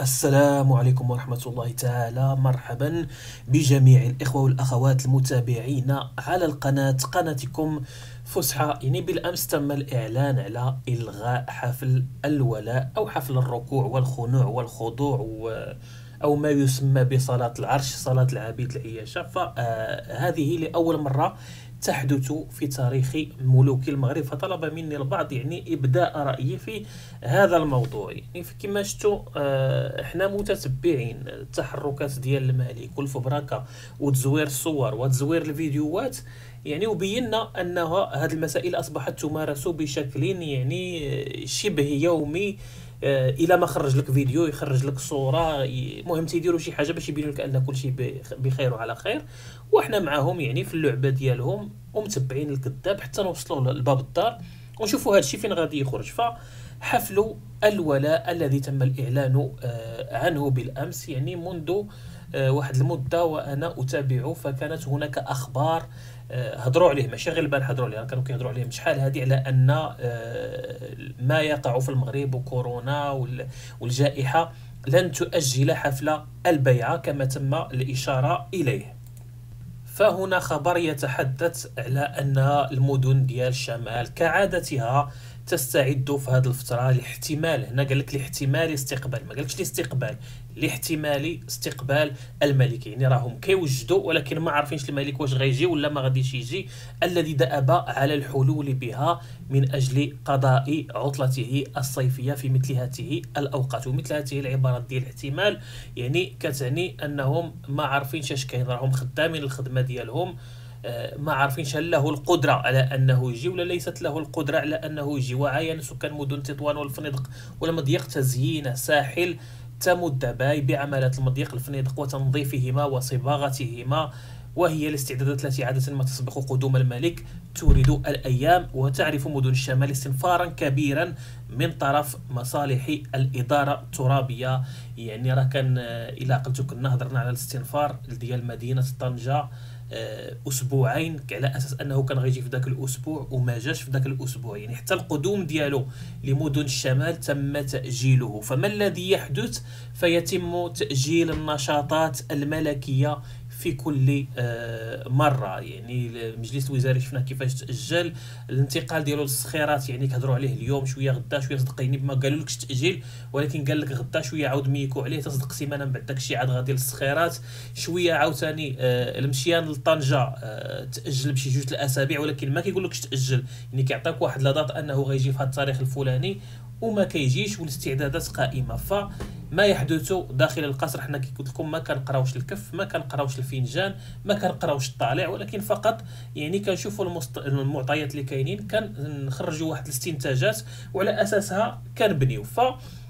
السلام عليكم ورحمة الله تعالى. مرحبا بجميع الإخوة والأخوات المتابعين على قناتكم فسحة. بالأمس تم الإعلان على إلغاء حفل الولاء أو حفل الركوع والخنوع والخضوع أو ما يسمى بصلاة العرش، صلاة العبيد العياشة. فهذه لأول مرة تحدث في تاريخ ملوك المغرب، فطلب مني البعض إبداء رأيي في هذا الموضوع. كما شفتوا احنا متتبعين التحركات ديال الملك والفبركة وتزوير الصور وتزوير الفيديوهات، وبينا أن هذه المسائل أصبحت تمارس بشكل شبه يومي. الى ما خرج لك فيديو يخرج لك صوره، مهم تيديروا شي حاجه باش يبينوا لك ان كل شيء بخير وعلى خير، وحنا معاهم في اللعبه ديالهم ومتبعين الكذاب حتى نوصلوا لباب الدار ونشوفوا هذا الشيء فين غادي يخرج. فحفل الولاء الذي تم الاعلان عنه بالامس منذ واحد المده وانا اتابعه، فكانت هناك اخبار هضروا عليه، ماشي غير البارح هضروا عليه، كانوا كيهضروا عليه شحال هذه على ان ما يقع في المغرب وكورونا والجائحه لن تؤجل حفل البيعه كما تم الاشاره اليه. فهنا خبر يتحدث على ان المدن ديال الشمال كعادتها تستعد في هذه الفتره لاحتمال، هنا قال لك لاحتمال استقبال، ما قالكش الاستقبال، لاحتمال استقبال الملك. راهم كيوجدوا ولكن ما عارفينش الملك واش غيجي ولا ما غاديش يجي، الذي دأب على الحلول بها من اجل قضاء عطلته الصيفيه في مثل هذه الاوقات. ومثل هذه العبارات ديال الاحتمال كتعني انهم ما عارفينش اش كاين، راهم خدامين الخدمه ديالهم، ما عارفينش هل له القدرة على أنه يجي ولا ليست له القدرة على أنه يجي. وعاين سكان مدن تطوان والفنيدق والمضيق تزيين ساحل تمد باي بعملات المضيق الفنيدق وتنظيفهما وصباغتهما، وهي الاستعدادات التي عادة ما تسبق قدوم الملك تورد الأيام. وتعرف مدن الشمال استنفارا كبيرا من طرف مصالح الإدارة الترابية. راه كان إلا عقلتو كنا هضرنا على الاستنفار ديال مدينة طنجة اسبوعين على اساس انه كان غيجي في ذاك الاسبوع وما جاش في ذاك الاسبوع، حتى القدوم ديالو لمدن الشمال تم تاجيله. فما الذي يحدث؟ فيتم تاجيل النشاطات الملكيه في كل مره. المجلس الوزاري شفنا كيفاش تاجل الانتقال ديالو للصخيرات، كهضروا عليه اليوم شويه غدا شويه صدقيني، ما قالوا لكش تاجيل ولكن قال لك غدا شويه عاود ميكو عليه تصدق سيمانه من بعد داكشي عاد غادي للصخيرات شويه عاوتاني. المشيان لطنجه تاجل بشي جوج الاسابيع ولكن ما كيقول لكش تاجل، كيعطيك واحد لا دات انه غيجي في هذا التاريخ الفلاني وما كيجيش، والاستعدادات قائمه. فما يحدث داخل القصر حنا كي قلت لكم ما كنقراوش الكف، ما كنقراوش الفنجان، ما كنقراوش الطالع، ولكن فقط كنشوفوا المعطيات اللي كاينين، كنخرجوا واحد الاستنتاجات وعلى اساسها كنبنيو. ف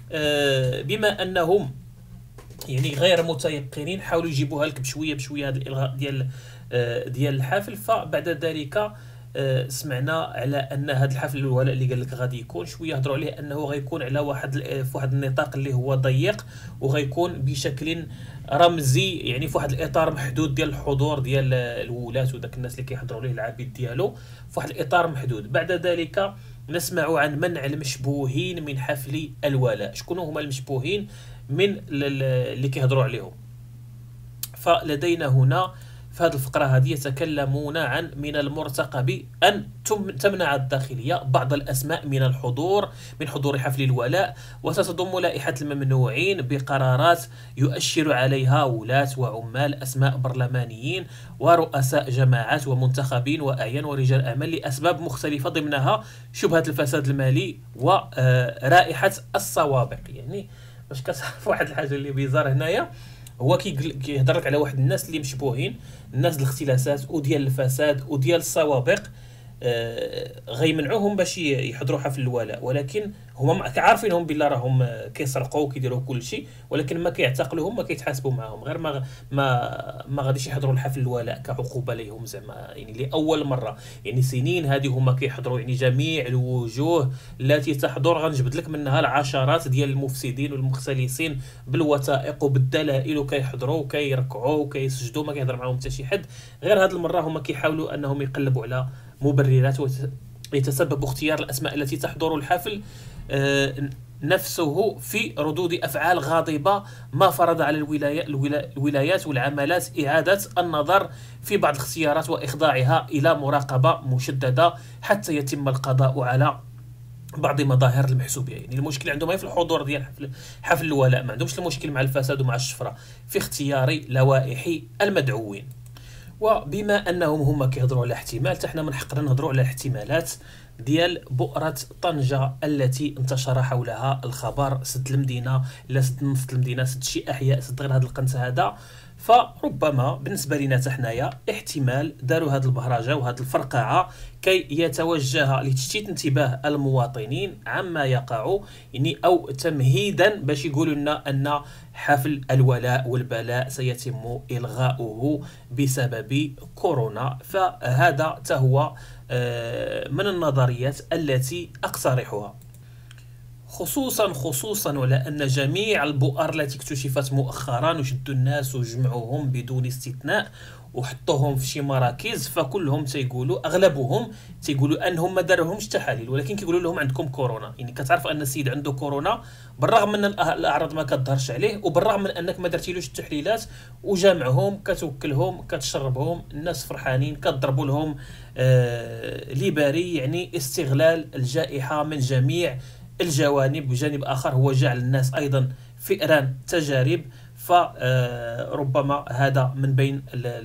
بما انهم غير متيقنين حاولوا يجيبوها لك بشويه بشويه هذا الالغاء ديال الحفل. فبعد ذلك سمعنا على ان هذا الحفل الولاء اللي قال لك غادي يكون شويه هضروا عليه انه غيكون على في واحد النطاق اللي هو ضيق، وغيكون بشكل رمزي، في واحد الاطار محدود ديال الحضور ديال الولاة وداك الناس اللي كيحضروا ليه العبيد ديالو في واحد الاطار محدود. بعد ذلك نسمع عن منع المشبوهين من حفل الولاء. شكون هما المشبوهين من اللي كيهضروا عليهم؟ فلدينا هنا في هذه الفقرة هذه يتكلمون عن من المرتقب أن تمنع الداخلية بعض الأسماء من حضور حفل الولاء، وستضم لائحة الممنوعين بقرارات يؤشر عليها ولاة وعمال أسماء برلمانيين ورؤساء جماعات ومنتخبين وأعيان ورجال أعمال لأسباب مختلفة، ضمنها شبهة الفساد المالي ورائحة السوابق. باش كتعرف واحد الحاجة اللي بيزار هنايا، هو كيهضر لك على واحد الناس اللي مشبوهين، الناس الاختلاسات وديال الفساد وديال السوابق، غيمنعوهم باش يحضروا حفل الولاء، ولكن هما عارفينهم بالله راهم كيسرقوا وكيديروا كل شيء، ولكن ما كيعتقلوهم ما كيتحاسبوا معاهم، غير ما غاديش يحضروا الحفل الولاء كعقوبه ليهم زعما لاول مره. سنين هذه هما كيحضروا جميع الوجوه التي تحضر، غنجبد لك منها العشرات ديال المفسدين والمختلسين بالوثائق وبالدلائل، وكيحضروا وكيركعوا وكيسجدوا، ما كيهضر معاهم حتى شي حد. غير هذه المره هما كيحاولوا انهم يقلبوا على مبررات ويتسبب اختيار الاسماء التي تحضر الحفل نفسه في ردود أفعال غاضبة، ما فرض على الولايات والعمالات إعادة النظر في بعض الاختيارات وإخضاعها إلى مراقبة مشددة حتى يتم القضاء على بعض مظاهر المحسوبيه. يعني المشكل عندهم هي في الحضور ديال حفل الولاء، ما عندهمش المشكل مع الفساد ومع الشفره في اختيار لوائح المدعوين. وبما انهم هما كيهضروا على احتمال، حتى حنا من حقنا نهضروا على الاحتمالات ديال بؤرة طنجة التي انتشر حولها الخبر. سد المدينة، لا سد نص المدينة، سد شي احياء، سد غير هذا القنت هذا. فربما بالنسبه لنا حنايا احتمال داروا هذه البهرجه وهذه الفرقعه كي يتوجه لتشتيت انتباه المواطنين عما يقع، يعني او تمهيدا باش يقولوا لنا ان حفل الولاء والبلاء سيتم الغاؤه بسبب كورونا. فهذا هو من النظريات التي اقترحها، خصوصا على أن جميع البؤر التي اكتشفت مؤخرا وشدوا الناس وجمعوهم بدون استثناء وحطوهم في شي مراكز، فكلهم تيقولوا، اغلبهم تيقولوا انهم ما داروهمش تحاليل، ولكن كيقولوا لهم عندكم كورونا. يعني كتعرف ان السيد عنده كورونا بالرغم من الاعراض ما كتظهرش عليه، وبالرغم من انك ما درتيلوش التحليلات، وجامعهم كتوكلهم كتشربهم، الناس فرحانين كتضربوا لهم ليباري. يعني استغلال الجائحه من جميع الجوانب. بجانب آخر هو جعل الناس أيضا فئران تجارب. فربما هذا من بين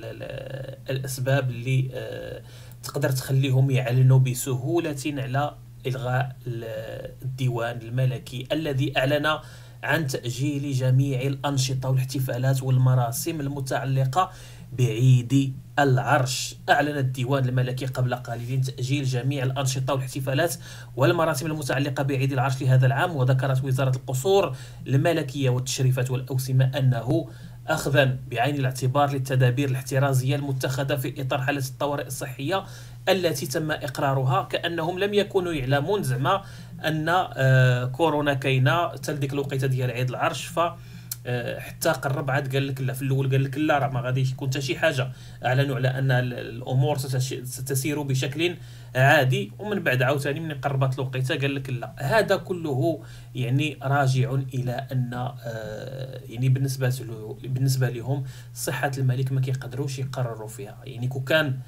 الأسباب اللي تقدر تخليهم يعلنوا بسهولة على إلغاء الديوان الملكي الذي أعلن عن تأجيل جميع الأنشطة والاحتفالات والمراسم المتعلقة بعيد العرش. أعلن الديوان الملكي قبل قليل تأجيل جميع الأنشطة والاحتفالات والمراسم المتعلقة بعيد العرش لهذا العام. وذكرت وزارة القصور الملكية والتشريفات والأوسمة أنه أخذا بعين الاعتبار للتدابير الاحترازية المتخذة في إطار حالة الطوارئ الصحية التي تم إقرارها، كأنهم لم يكونوا يعلمون زعما أن كورونا كاينة حتى ديك الوقيته ديال عيد العرش. ف حتى قرب عاد قال لك لا، في الاول قال لك لا راه ما غاديش يكون حتى شي حاجه، اعلنوا على ان الامور ستسير بشكل عادي، ومن بعد عاوتاني من قربت الوقيته قال لك لا. هذا كله يعني راجع الى ان يعني بالنسبه لهم صحه الملك ما كيقدروش يقرروا فيها. يعني كون كان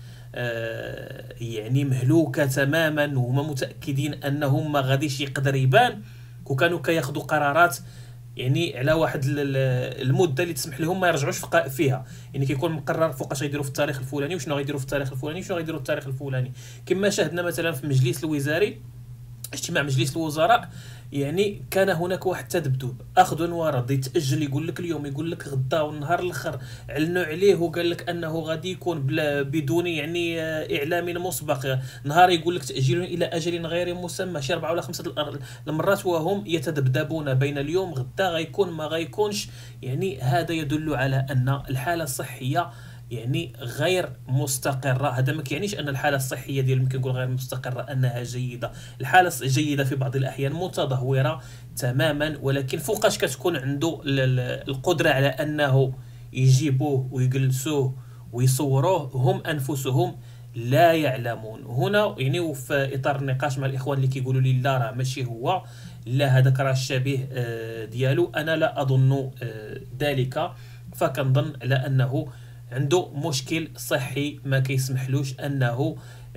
يعني مهلوكه تماما وهما متاكدين انهم ما غاديش يقدر يبان، وكانوا كياخذوا قرارات يعني على واحد المده اللي تسمح لهم ما يرجعوش فيها. يعني كيكون مقرر فوقاش غيديروا في التاريخ الفلاني، وشنو غيديروا في التاريخ الفلاني، وشنو غيديروا في التاريخ الفلاني. كما شاهدنا مثلا في المجلس الوزاري، اجتماع مجلس الوزراء، يعني كان هناك واحد التذبذب، اخذ ورد، يتاجل، يقول لك اليوم، يقول لك غدا، والنهار الاخر اعلنوا عليه وقال لك انه غادي يكون بدون يعني اعلام مسبق، نهار يقول لك تاجيل الى اجل غير مسمى، شي 4 ولا 5 المرات، وهم يتذبذبون بين اليوم غدا غيكون ما غيكونش. يعني هذا يدل على ان الحاله الصحيه يعني غير مستقرة. هذا ما كيعنيش أن الحالة الصحية ديال ممكن نقول غير مستقرة أنها جيدة، الحالة جيدة في بعض الأحيان، متدهورة تماما، ولكن فوقاش كتكون عنده القدرة على أنه يجيبوه ويجلسوه ويصوروه هم أنفسهم لا يعلمون. هنا يعني وفي إطار النقاش مع الإخوان اللي كيقولوا لي لا راه ماشي هو، لا هذاك راه الشبيه ديالو، أنا لا أظن ذلك. فكنظن على أنه عنده مشكل صحي ما كيسمحلوش انه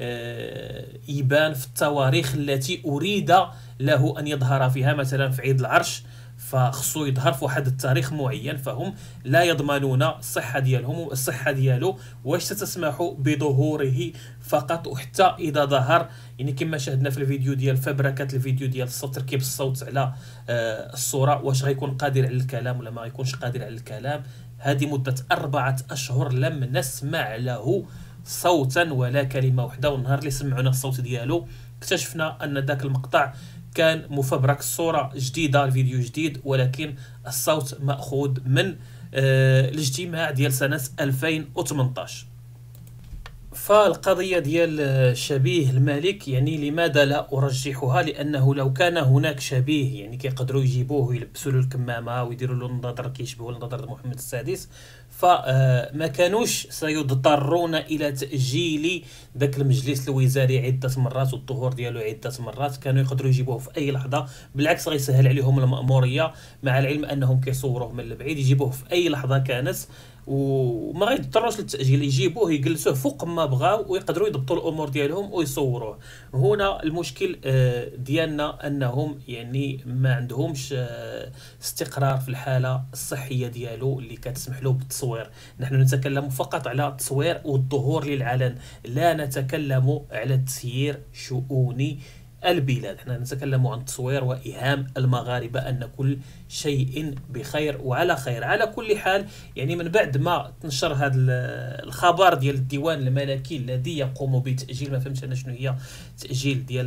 يبان في التواريخ التي اريد له ان يظهر فيها. مثلا في عيد العرش فخصو يظهر في واحد التاريخ معين، فهم لا يضمنون الصحه ديالهم، الصحه ديالو واش ستسمح بظهوره فقط، وحتى اذا ظهر يعني كما شاهدنا في الفيديو ديال فبركه الفيديو ديال الصوت، تركيب الصوت على الصوره، واش غيكون قادر على الكلام ولا ما غيكونش قادر على الكلام. هذه مدة 4 أشهر لم نسمع له صوتا ولا كلمة واحدة، والنهار اللي سمعنا الصوت ديالو اكتشفنا أن ذاك المقطع كان مفبرك، الصورة جديدة، الفيديو جديد، ولكن الصوت مأخوذ من الاجتماع ديال سنة 2018. فالقضية ديال شبيه الملك، يعني لماذا لا أرجحها؟ لأنه لو كان هناك شبيه يعني كيقدروا يجيبوه ويلبسوا له الكمامة ويديروا له النظر كيشبهوا النظر محمد السادس، فما كانوش سيضطرون إلى تأجيل ذاك المجلس الوزاري عدة مرات والظهور ديالو عدة مرات. كانوا يقدروا يجيبوه في أي لحظة، بالعكس غيسهل عليهم المأمورية، مع العلم أنهم كيصوروه من البعيد، يجيبوه في أي لحظة كانت وما غيضطروش للتأجيل، يجيبوه يجلسوه فوق ما بغاو ويقدروا يضبطوا الامور ديالهم ويصوروه. هنا المشكل ديالنا انهم يعني ما عندهمش استقرار في الحاله الصحيه ديالو اللي كتسمح له بالتصوير. نحن نتكلم فقط على التصوير والظهور للعلن، لا نتكلم على تسيير شؤون البلاد. احنا نتكلم عن التصوير وإيهام المغاربة أن كل شيء بخير وعلى خير. على كل حال، يعني من بعد ما تنشر هذا الخبر ديال الديوان الملكي الذي يقوم بتأجيل، ما فهمتش أنا شنو هي تأجيل ديال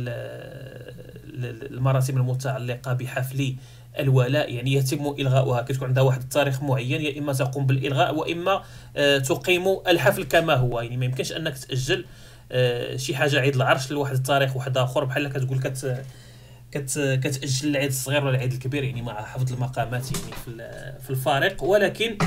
المراسم المتعلقة بحفل الولاء، يعني يتم إلغاؤها، كتكون عندها واحد التاريخ معين، يا إما تقوم بالإلغاء وإما تقيم الحفل كما هو. يعني ما يمكنش أنك تأجل شي حاجه عيد العرش لواحد التاريخ واحد اخر، بحال كتقول كتاجل العيد الصغير ولا العيد الكبير، يعني مع حفظ المقامات يعني في الفارق. ولكن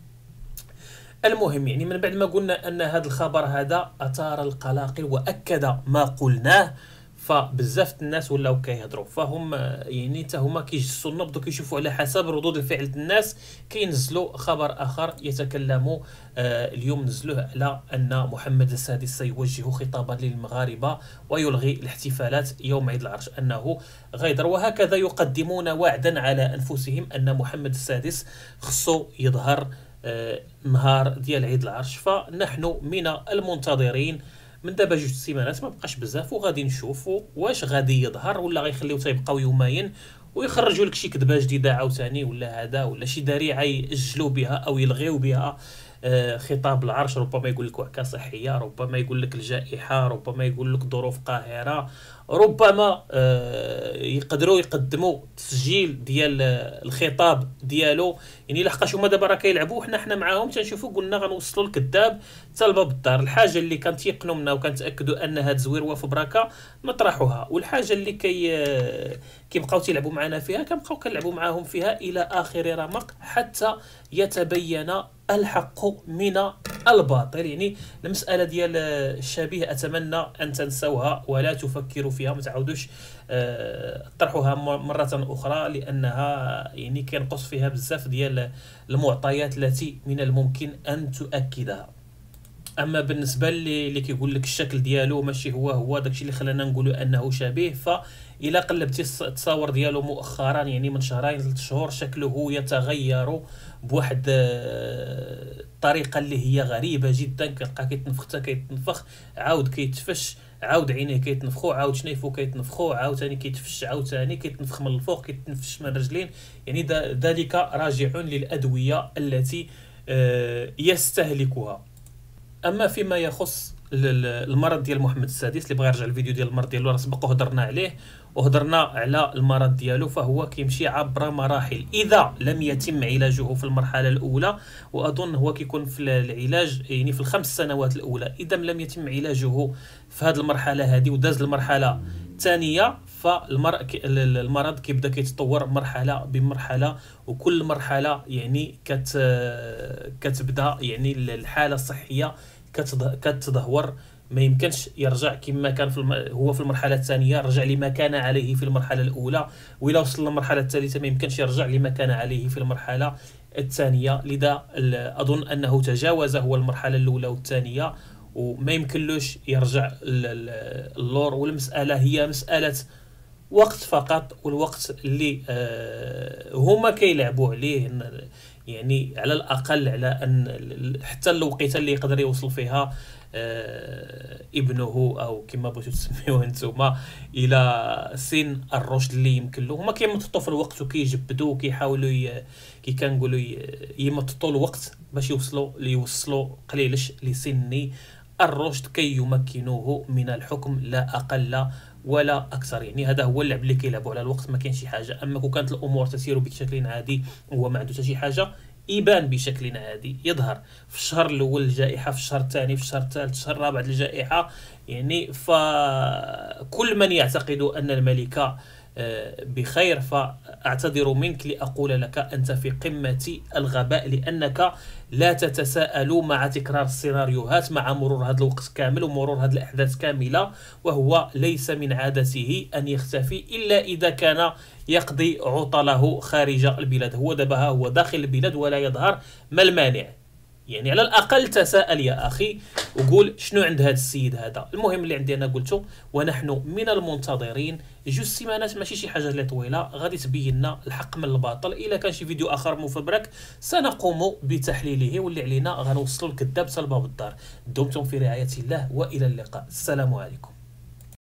المهم، يعني من بعد ما قلنا ان هذا الخبر هذا اثار القلاقل واكد ما قلناه، فبزاف الناس ولاو كيهضروا، فهم يعني حتى هما كيجسوا النبض وكيشوفوا على حسب ردود الفعل الناس كينزلوا خبر اخر يتكلموا. اليوم نزلوه على ان محمد السادس سيوجه خطابا للمغاربه ويلغي الاحتفالات يوم عيد العرش، انه غيدر، وهكذا يقدمون وعدا على انفسهم ان محمد السادس خصو يظهر نهار ديال عيد العرش. فنحن من المنتظرين من دابا 2 سيمانات، ما بقاش بزاف، وغادي نشوفوا واش غادي يظهر ولا غيخليو تيبقاو يومين ويخرجوا لك شي كذبه جديده عاوتاني، ولا هذا ولا شي ذريعه ياجلوا بها او يلغيو بها خطاب العرش. ربما يقول لك وعكه صحيه، ربما يقول لك الجائحه، ربما يقول لك ظروف قاهره، ربما يقدروا يقدموا تسجيل ديال الخطاب ديالو. يعني لحقاش هما دابا راه كيلعبوا، حنا معاهم تنشوفوا، قلنا غنوصلوا الكذاب حتى لباب الدار. الحاجه اللي كنتيقنوا منها وكنتاكدوا انها تزوير وفي بركه نطرحوها، والحاجه اللي كيبقاو تيلعبوا معنا فيها كنبقاو كنلعبوا معاهم فيها الى اخر رمق حتى يتبين الحق من الباطل. يعني المسألة ديال الشبيه أتمنى أن تنسوها ولا تفكروا فيها، ما تعاودوش طرحوها مرة أخرى، لأنها يعني كينقص فيها بزاف ديال المعطيات التي من الممكن أن تؤكدها. اما بالنسبه اللي كيقول لك الشكل ديالو ماشي هو داكشي اللي خلانا نقولوا انه شبيه، فإلا قلبتي التصاور ديالو مؤخرا يعني من شهرين 3 شهور شكله يتغير بواحد الطريقه اللي هي غريبه جدا. كتلقى كيتنفخ عاود كيتفش، عاود عينيه كيتنفخوا، عاود شنيفو كيتنفخوا، عاوتاني كيتفش، عاوتاني كيتنفخ من الفوق، كيتنفش من الرجلين. يعني ذلك راجع للادويه التي يستهلكها. اما فيما يخص المرض ديال محمد السادس، اللي بغى يرجع الفيديو ديال المرض ديالو راه سبق وهضرنا عليه، وهضرنا على المرض ديالو، فهو كيمشي عبر مراحل. اذا لم يتم علاجه في المرحله الاولى، واظن هو كيكون في العلاج يعني في ال5 سنوات الاولى، اذا لم يتم علاجه في هذه المرحله هذه وداز المرحله الثانيه، فالمرض كيبدا كيتطور مرحله بمرحله، وكل مرحله يعني كتبدا يعني الحاله الصحيه كتدهور. ما يمكنش يرجع كما كان هو في المرحله الثانيه، رجع لما كان عليه في المرحله الاولى، وإلا وصل للمرحله الثالثه ما يمكنش يرجع لما كان عليه في المرحله الثانيه. لذا اظن انه تجاوز هو المرحله الاولى والثانيه وما يمكنلوش يرجع اللور، والمساله هي مساله وقت فقط، والوقت اللي هما كيلعبوا عليه يعني على الاقل على ان حتى الوقيته اللي يقدر يوصل فيها ابنه او كما بغيتو تسميوه نتوما الى سن الرشد اللي يمكن له. هما كيمططوا في الوقت وكيجبدوا وكيحاولوا كي كنقولوا يمططوا الوقت باش يوصلوا قليلش لسن الرشد كي يمكنوه من الحكم، لا اقل ولا اكثر. يعني هذا هو اللعب اللي كيلعبوا على الوقت، ما كاين شي حاجه. اما كون كانت الامور تسير بشكل عادي وهو ما عنده حتى شي حاجه، يبان بشكل عادي، يظهر في الشهر الاول الجائحه، في الشهر الثاني، في الشهر الثالث، في الشهر الرابع الجائحه. يعني فكل من يعتقد ان الملكه بخير فاعتذر منك لأقول لك أنت في قمة الغباء، لأنك لا تتساءل مع تكرار السيناريوهات مع مرور هذا الوقت كامل ومرور هذه الأحداث كاملة. وهو ليس من عادته أن يختفي إلا إذا كان يقضي عطله خارج البلاد. هو دابا هو داخل البلاد ولا يظهر، ما المانع؟ يعني على الاقل تساءل يا اخي وقول شنو عند هذا السيد هذا. المهم اللي عندي انا قلته، ونحن من المنتظرين. 2 سيمانات ماشي شي حاجه اللي طويله، غادي تبين لنا الحق من الباطل. الا كان شي فيديو اخر مفبرك سنقوم بتحليله، واللي علينا غنوصلوا الكذاب سلبه بالدار. دمتم في رعايه الله والى اللقاء. السلام عليكم.